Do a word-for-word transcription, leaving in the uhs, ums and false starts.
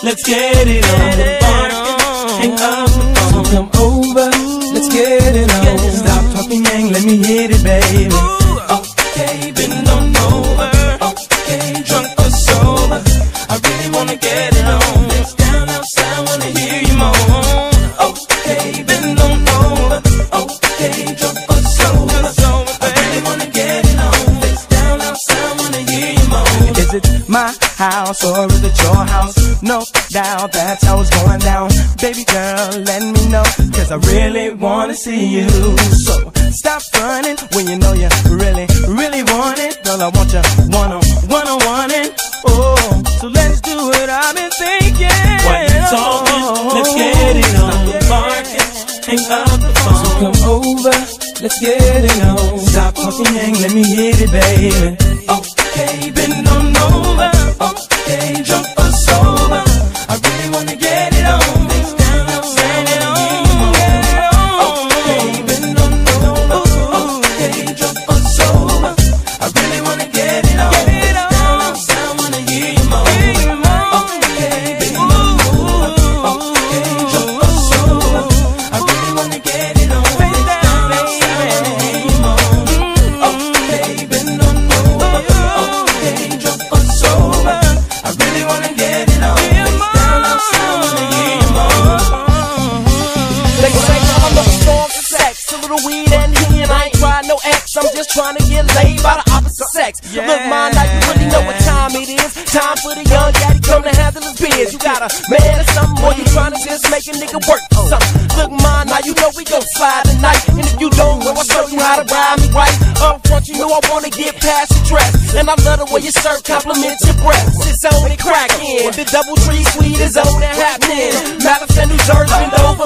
let's get it on. Hang up the phone. So come over, let's get it on. Stop talking, yang, let me hit it, baby. Okay, bend on over. Okay, drunk or sober, I really wanna get it on. Let's down outside, wanna hear you moan. Okay, bend on over. Okay, drunk or sober, I really wanna get it on. Let's down outside, wanna hear you moan. Is it my house or is it your house? No doubt that's how it's going down. Baby girl, let me know, cause I really wanna see you. So stop running when you know you really, really want it. Girl, I want you one on one on one it. Oh, so let's do it, I've been thinking. While you talking, let's get it on. Barking, hang up the phone. So come over, let's get it on. Stop talking, hang, let me hit it, baby. Okay, bend on over. Okay, drunk or sober, I really wanna get it on. Things down outside, get it on, get it on. Okay, bend on over. Okay, drunk or sober, I really wanna get it on. Things down outside, wanna hear you moan. Okay, bend on over. Okay, drunk or sober, I really wanna get it on. Things down outside, wanna hear you moan. Okay, bend on over. Okay, drunk or sober, I really wanna get it on. It's down outside, wanna hear you moan. They say I'm looking for sex, a little weed and he and I ain't trying no X. I'm just trying to get laid by the opposite sex. Yeah. Look, man, like you really know what time it is. Time for the young daddy come to handle his biz. You got a man or something, or you trying to just make a nigga work for something. Look, man, now you know we gon' slide tonight. And if you don't know, I'll show you how to ride me right. Up front, you know I wanna get past your dress. And I love the way your shirt compliments your breasts. It's on and crackin'. The double tree suite is on and happening. Madison, New Jersey, bend over.